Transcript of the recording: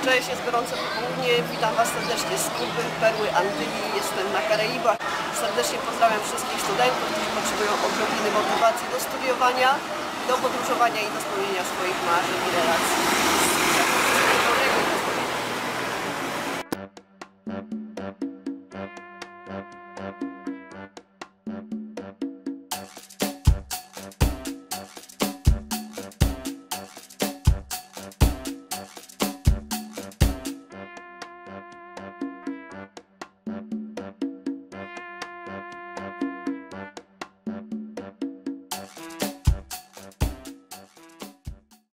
Cześć, jest gorące popołudnie. Witam Was serdecznie z Kuby, Perły, Antyli. Jestem na Karaibach. Serdecznie pozdrawiam wszystkich studentów, którzy potrzebują odrobiny motywacji do studiowania, do podróżowania i do spełnienia swoich marzeń i relacji.